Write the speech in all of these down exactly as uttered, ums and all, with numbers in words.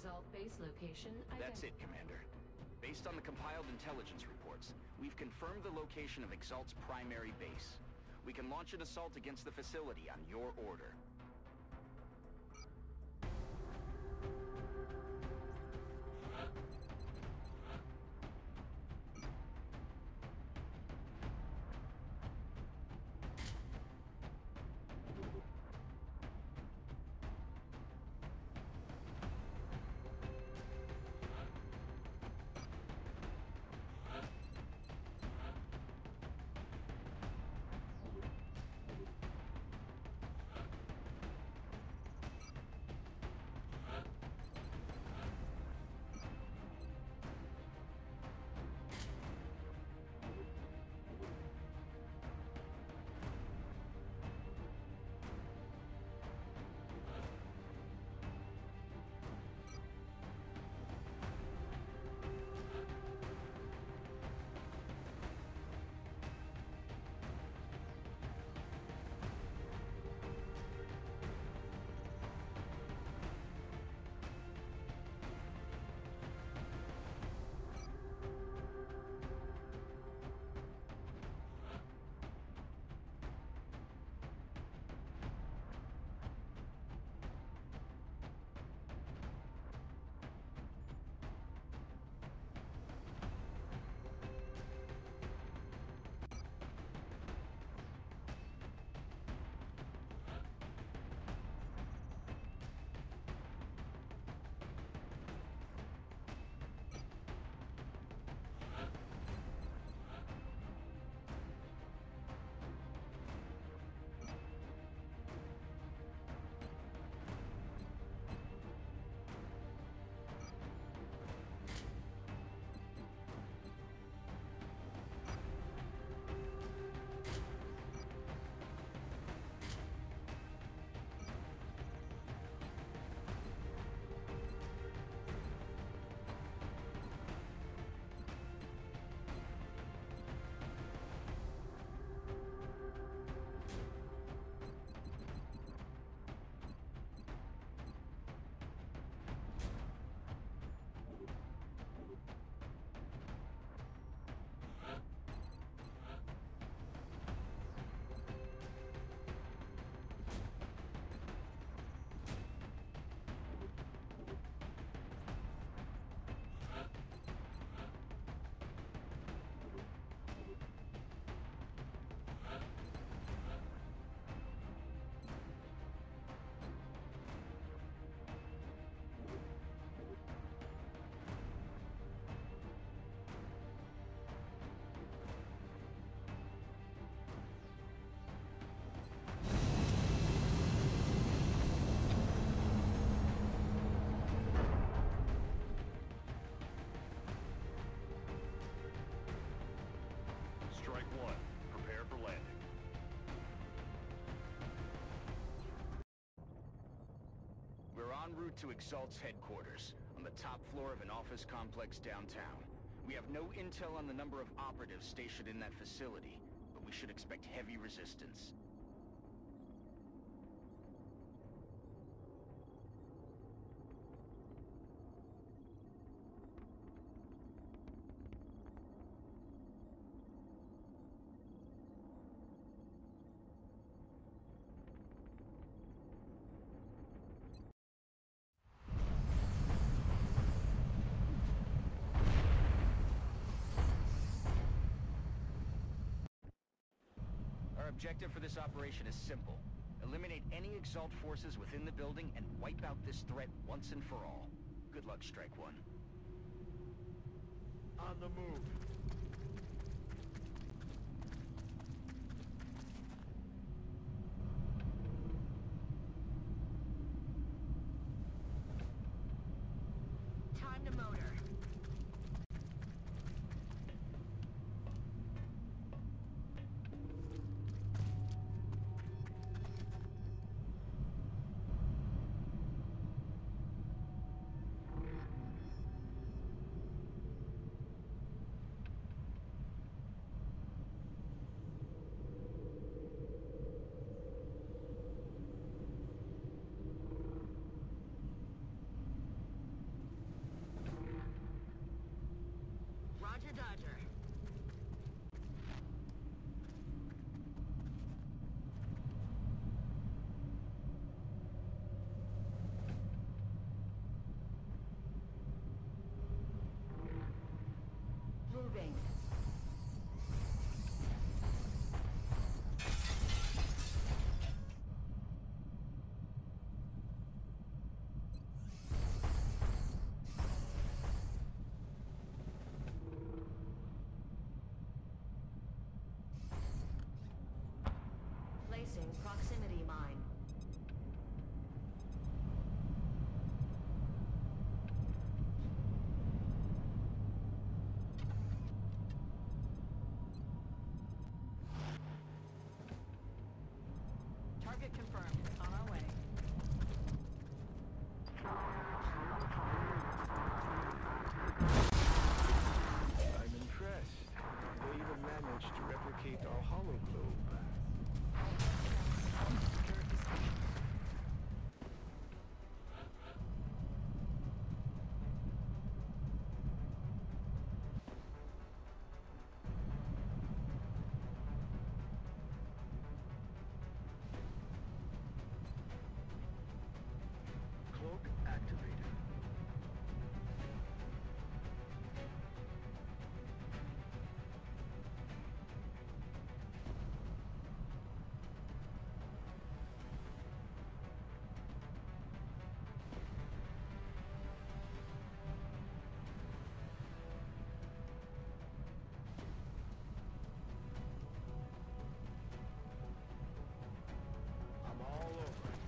Exalt base location That's identified. it, Commander. Based on the compiled intelligence reports, we've confirmed the location of Exalt's primary base. We can launch an assault against the facility on your order. Strike one. Prepare for landing. We're en route to Exalt's headquarters, on the top floor of an office complex downtown. We have no intel on the number of operatives stationed in that facility, but we should expect heavy resistance. Our objective for this operation is simple. Eliminate any Exalt forces within the building and wipe out this threat once and for all. Good luck, Strike One. On the move. Time to motor. Target confirmed. On our way. I'm impressed. They even managed to replicate our hologlobe. Cloak activated. I'm all over it.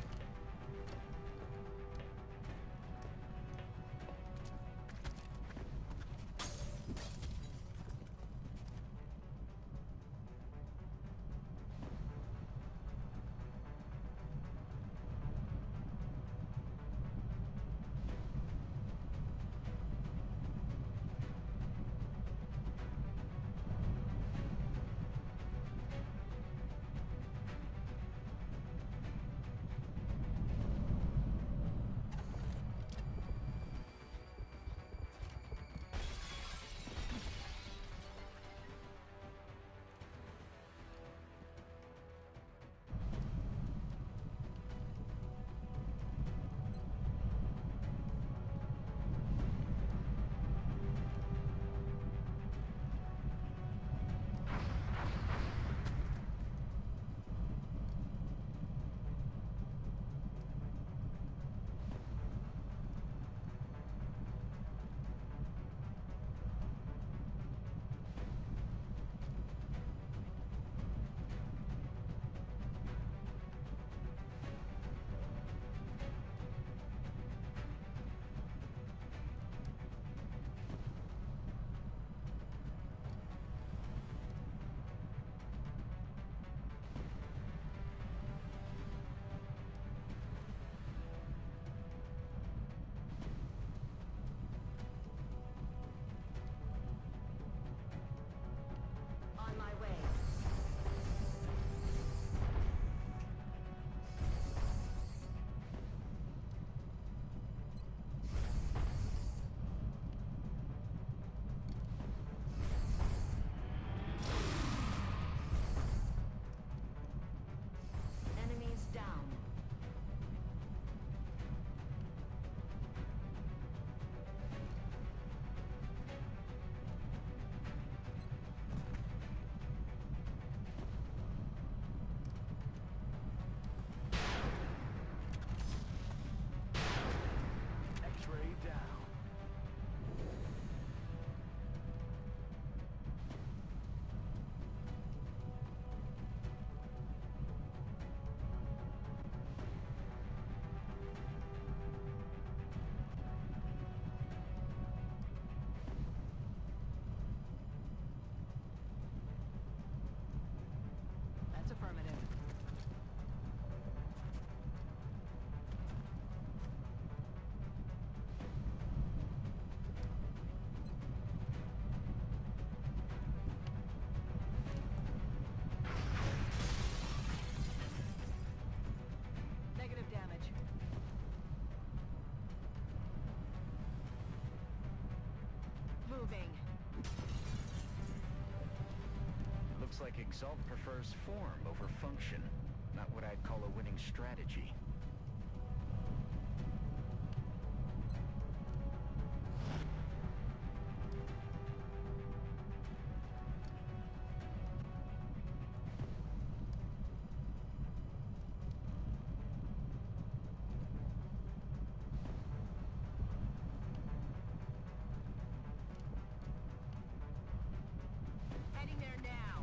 On my way. Enemies down. X-ray down. That's affirmative. Negative damage. Moving. Looks like Exalt prefers form over function. Not what I'd call a winning strategy. Heading there now.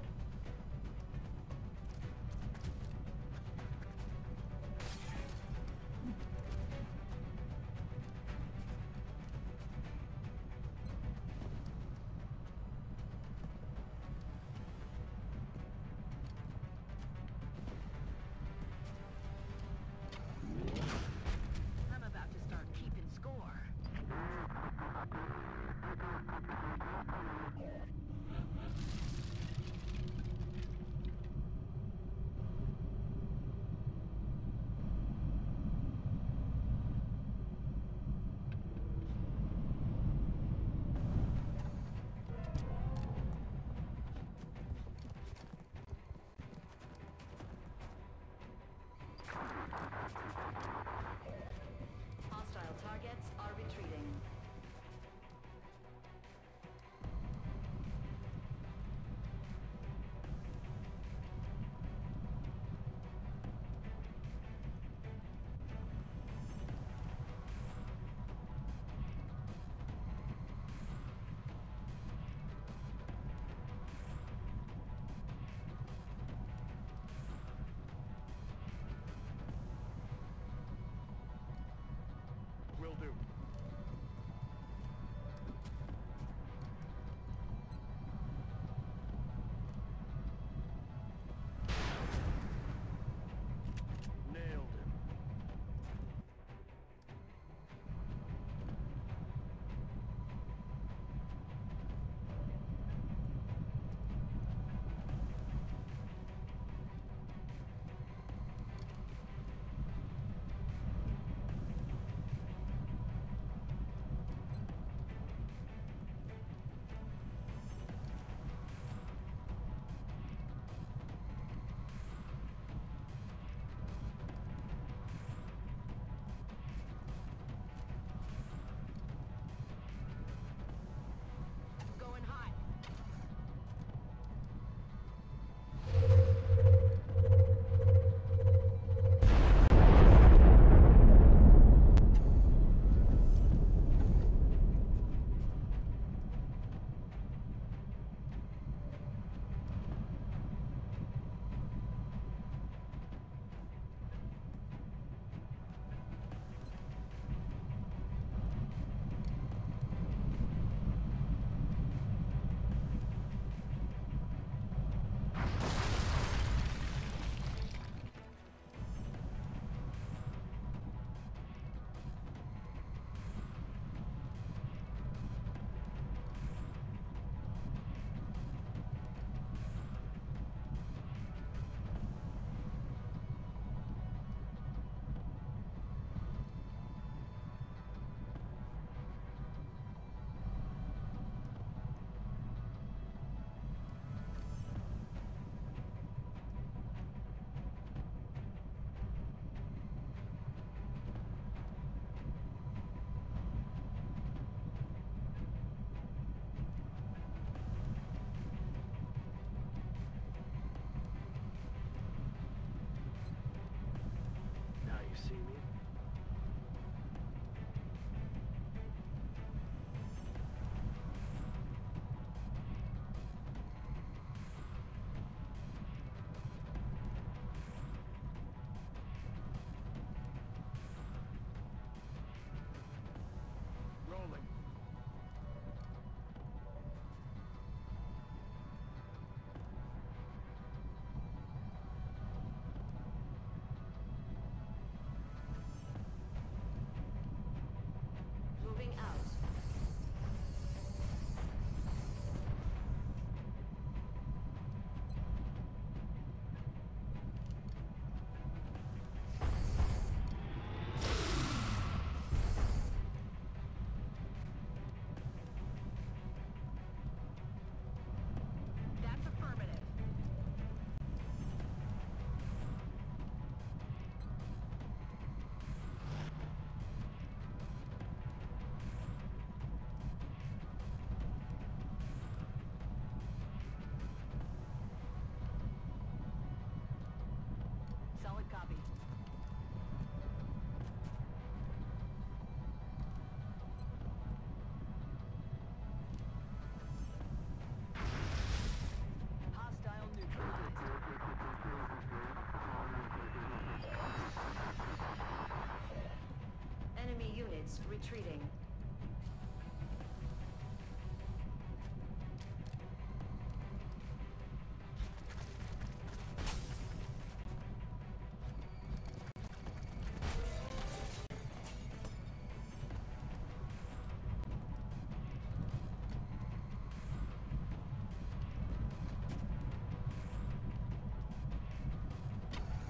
Ghost retreating.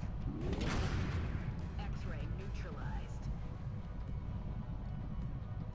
X-ray neutralized.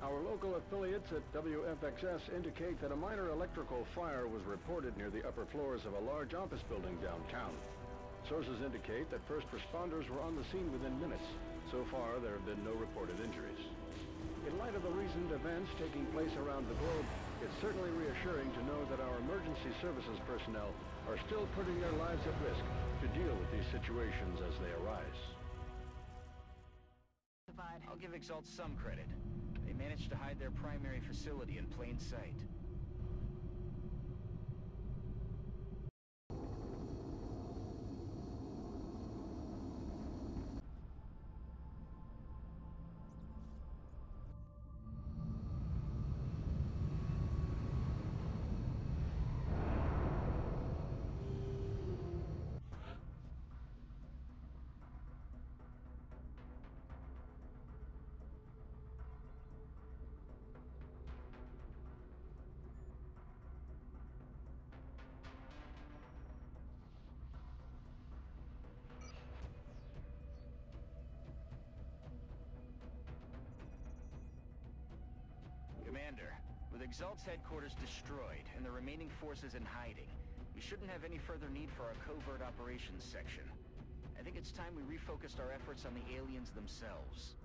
Our local affiliates at W F X S indicate that a minor electrical fire was reported near the upper floors of a large office building downtown. Sources indicate that first responders were on the scene within minutes. So far, there have been no reported injuries. In light of the recent events taking place around the globe, it's certainly reassuring to know that our emergency services personnel are still putting their lives at risk to deal with these situations as they arise. Divide. I'll give Exalt some credit. They managed to hide their primary facility in plain sight. Commander, with Exalt's headquarters destroyed and the remaining forces in hiding, we shouldn't have any further need for our covert operations section. I think it's time we refocused our efforts on the aliens themselves.